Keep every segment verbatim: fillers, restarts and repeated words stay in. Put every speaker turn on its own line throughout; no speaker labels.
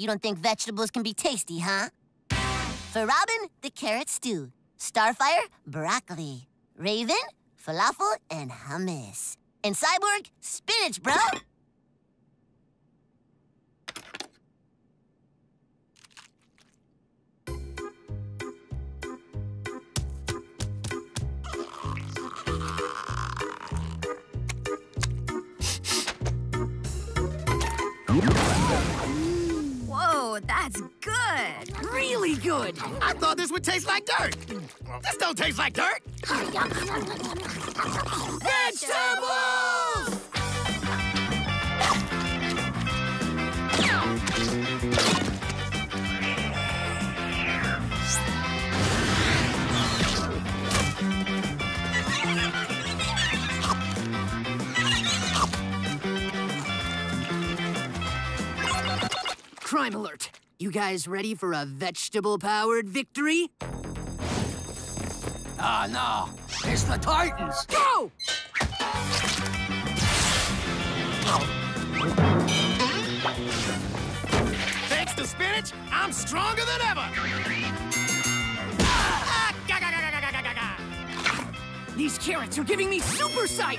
You don't think vegetables can be tasty, huh? For Robin, the carrot stew. Starfire, broccoli. Raven, falafel and hummus. And Cyborg, spinach, bro!
Whoa, that's good. Really good.
I thought this would taste like dirt. This don't taste like dirt. Vegetables!
Crime alert. You guys ready for a vegetable-powered victory?
Oh, no. It's the Titans.
Go!
Thanks to spinach, I'm stronger than ever. Ah, ga, ga, ga, ga, ga, ga, ga, ga.
These carrots are giving me super sight!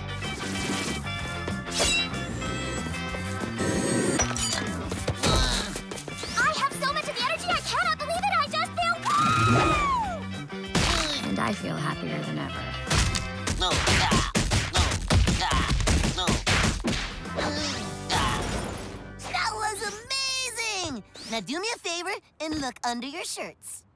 And I feel happier than ever.
No, ah, no, ah, no. Ah. That was amazing! Now do me a favor and look under your shirts.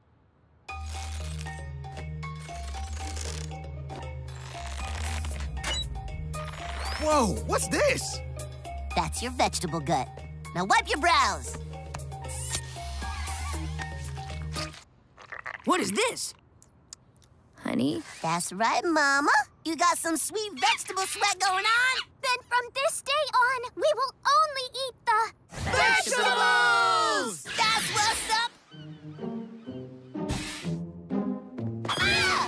Whoa, what's this?
That's your vegetable gut. Now wipe your brows.
What is this?
Honey?
That's right, Mama. You got some sweet vegetable sweat going on?
Then from this day on, we will only eat the...
Vegetables! That's what's up! Ah!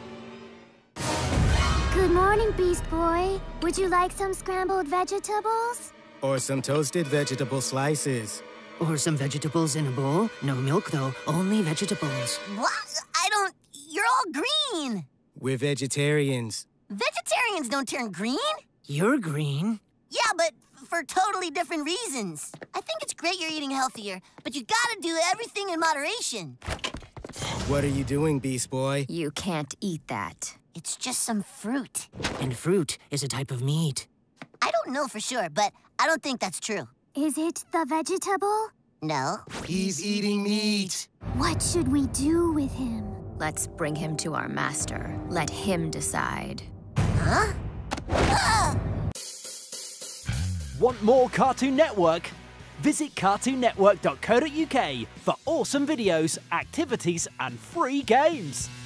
Good morning, Beast Boy. Would you like some scrambled vegetables?
Or some toasted vegetable slices.
Or some vegetables in a bowl? No milk, though. Only vegetables.
What? I don't... You're all green.
We're vegetarians.
Vegetarians don't turn green.
You're green.
Yeah, but for totally different reasons. I think it's great you're eating healthier, but you gotta do everything in moderation.
What are you doing, Beast Boy?
You can't eat that.
It's just some fruit.
And fruit is a type of meat.
I don't know for sure, but I don't think that's true.
Is it the vegetable?
No.
He's eating meat.
What should we do with him?
Let's bring him to our master. Let him decide.
Huh? Ah!
Want more Cartoon Network? Visit cartoon network dot co dot U K for awesome videos, activities, and free games.